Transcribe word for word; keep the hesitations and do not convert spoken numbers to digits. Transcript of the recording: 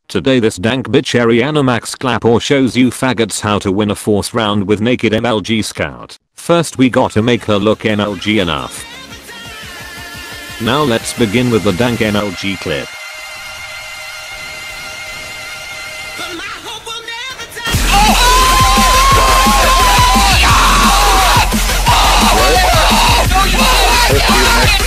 Today this dank bitch Ariana McSchlappohr shows you faggots how to win a fourth round with naked M L G Scout. First we gotta make her look M L G enough. Now let's begin with the dank M L G clip. What?